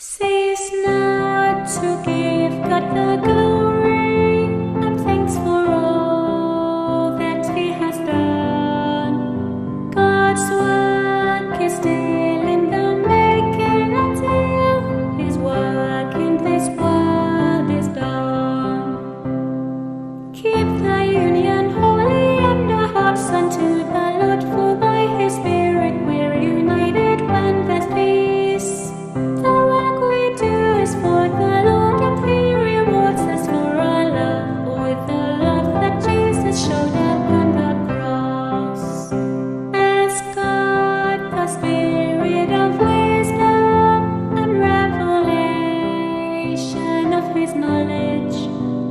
Cease not to give God the glory and thanks for all that He has done. God's work is still in the making until His work in this world is done. Keep the union holy and our hearts unto the Lord, for by His Spirit we're united when there's peace. The work we do is for the Lord, and He rewards us for our love, with the love that Jesus showed upon the cross. Ask God the Spirit of wisdom and revelation of His knowledge,